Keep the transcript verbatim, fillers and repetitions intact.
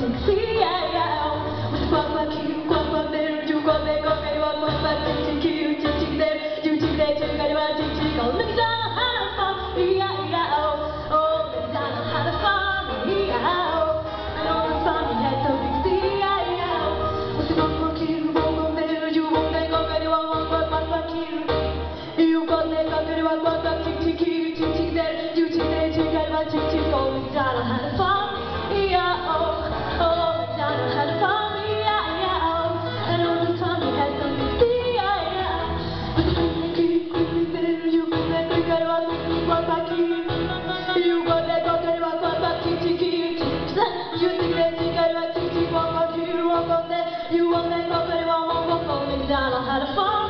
see, yeah, yeah. With what my cute, what my there, you got there, got there, what my cute, cute, cute, there, you did there, you got what you did, go, look down, had a fun, yeah, yeah, oh, oh, look down, had a fun, yeah, oh, and all the fun we had, so big, see, yeah, yeah. With what my cute, what my there, you got there, got there, what my cute, you got there, got there, what my cute, cute, cute, there, you did there, you got what you did, go, look down, had a fun. Yeah, oh, oh, MacDonald had a farm, yeah, yeah, oh, and all the time he had something to see, yeah, yeah. But the quickly, quickly, there, you go there, quick, I want to walk back here. You go there, go there, walk back, tick, tick, tick, tick. You think that you got a tick, tick, walk back here, walk up there. You walk there, go there, walk, walk, walk, oh, MacDonald had a farm.